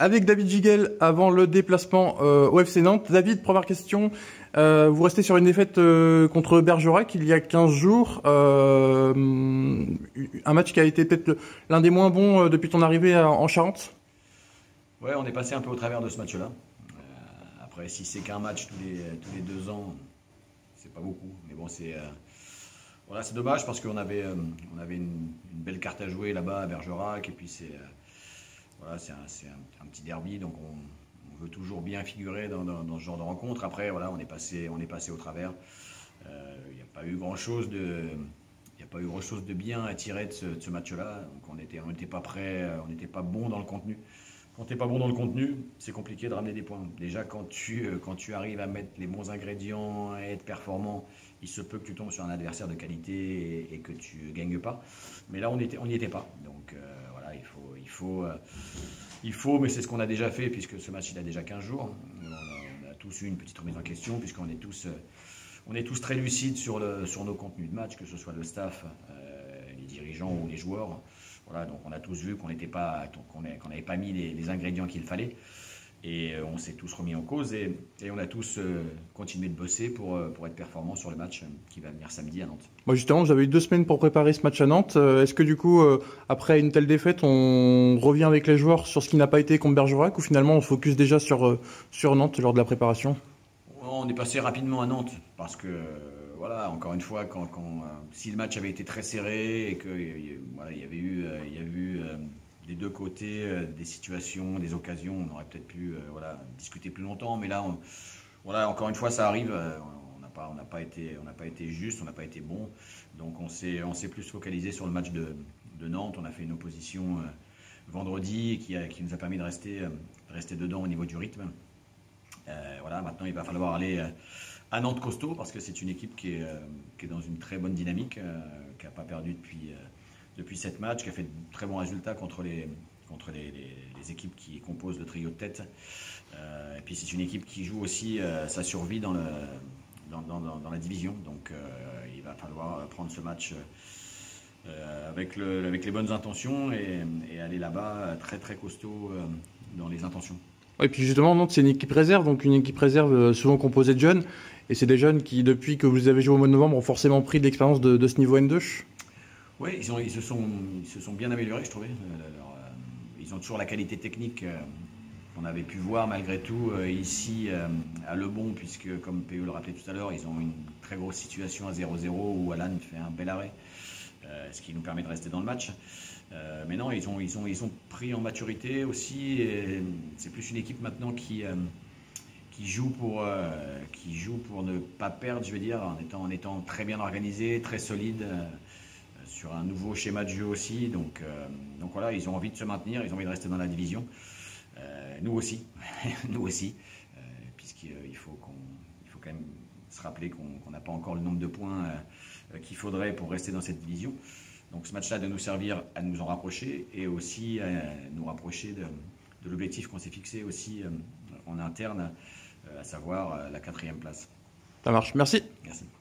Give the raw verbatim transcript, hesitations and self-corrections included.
avec David Giguel avant le déplacement euh, au F C Nantes. David, première question. Euh, vous restez sur une défaite euh, contre Bergerac il y a quinze jours. Euh, un match qui a été peut-être l'un des moins bons euh, depuis ton arrivée à, en Charente. Ouais, on est passé un peu au travers de ce match-là. Euh, après, si c'est qu'un match tous les, tous les deux ans, c'est pas beaucoup. Mais bon, c'est euh, voilà, c'est dommage parce qu'on avait, euh, on avait une, une belle carte à jouer là-bas à Bergerac. Et puis c'est euh, voilà, c'est un, un, un petit derby, donc on, on veut toujours bien figurer dans, dans, dans ce genre de rencontre. Après, voilà, on est passé, on est passé au travers. Il euh, n'y a pas eu grand-chose de, il y a pas eu grand-chose de bien à tirer de ce, de ce match-là. Donc on n'était, on n'était pas prêt, on n'était pas bon dans le contenu. Quand tu n'es pas bon dans le contenu, c'est compliqué de ramener des points. Déjà, quand tu, quand tu arrives à mettre les bons ingrédients et être performant, il se peut que tu tombes sur un adversaire de qualité et, et que tu ne gagnes pas. Mais là, on n'y on était pas. Donc euh, voilà, il faut, il faut, euh, il faut mais c'est ce qu'on a déjà fait puisque ce match, il a déjà quinze jours. On a, on a tous eu une petite remise en question puisqu'on est tous, euh, on est tous très lucides sur, le, sur nos contenus de match, que ce soit le staff, euh, les dirigeants ou les joueurs. Voilà, donc on a tous vu qu'on n'était pas, qu'on n'avait pas mis les, les ingrédients qu'il fallait, et on s'est tous remis en cause et, et on a tous euh, continué de bosser pour, pour être performants sur le match qui va venir samedi à Nantes. Moi justement, j'avais eu deux semaines pour préparer ce match à Nantes. Est-ce que du coup, euh, après une telle défaite, on revient avec les joueurs sur ce qui n'a pas été contre Bergerac ou finalement on focus déjà sur, euh, sur Nantes lors de la préparation? On est passé rapidement à Nantes parce que voilà, encore une fois, quand, quand, euh, si le match avait été très serré et qu'il voilà, y avait eu, euh, il y avait eu euh, des deux côtés euh, des situations, des occasions, on aurait peut-être pu euh, voilà, discuter plus longtemps. Mais là, on, voilà, encore une fois, ça arrive. Euh, on n'a pas, on n'a pas été, on n'a pas été juste, on n'a pas été bon. Donc on s'est, on s'est plus focalisé sur le match de, de Nantes. On a fait une opposition euh, vendredi qui, a, qui nous a permis de rester, euh, de rester dedans au niveau du rythme. Euh, voilà, maintenant il va falloir aller euh, à Nantes costaud parce que c'est une équipe qui est, euh, qui est dans une très bonne dynamique, euh, qui n'a pas perdu depuis, euh, depuis sept matchs, qui a fait de très bons résultats contre les, contre les, les, les équipes qui composent le trio de tête. Euh, et puis c'est une équipe qui joue aussi euh, sa survie dans, le, dans, dans, dans la division. Donc euh, il va falloir prendre ce match euh, avec, le, avec les bonnes intentions et, et aller là-bas très très costaud euh, dans les intentions. Et puis justement, Nantes, c'est une équipe réserve, donc une équipe réserve souvent composée de jeunes. Et c'est des jeunes qui, depuis que vous avez joué au mois de novembre, ont forcément pris de l'expérience de, de ce niveau N deux. Oui, ils, ont, ils, se sont, ils se sont bien améliorés, je trouvais. Alors, euh, ils ont toujours la qualité technique euh, qu'on avait pu voir malgré tout euh, ici euh, à Le Bon, puisque comme P E le rappelait tout à l'heure, ils ont une très grosse situation à zéro zéro où Alan fait un bel arrêt, euh, ce qui nous permet de rester dans le match. Euh, mais non, ils ont, ils, ont, ils ont pris en maturité aussi. C'est plus une équipe maintenant qui, euh, qui, joue pour, euh, qui joue pour ne pas perdre, je veux dire, en étant, en étant très bien organisé, très solide, euh, sur un nouveau schéma de jeu aussi. Donc, euh, donc voilà, ils ont envie de se maintenir, ils ont envie de rester dans la division. Euh, nous aussi, nous aussi, euh, puisqu'il faut, qu'on, il faut quand même se rappeler qu'on n'a pas encore le nombre de points euh, qu'il faudrait pour rester dans cette division. Donc ce match-là doit nous servir à nous en rapprocher et aussi à nous rapprocher de, de l'objectif qu'on s'est fixé aussi en interne, à savoir la quatrième place. Ça marche, merci. Merci.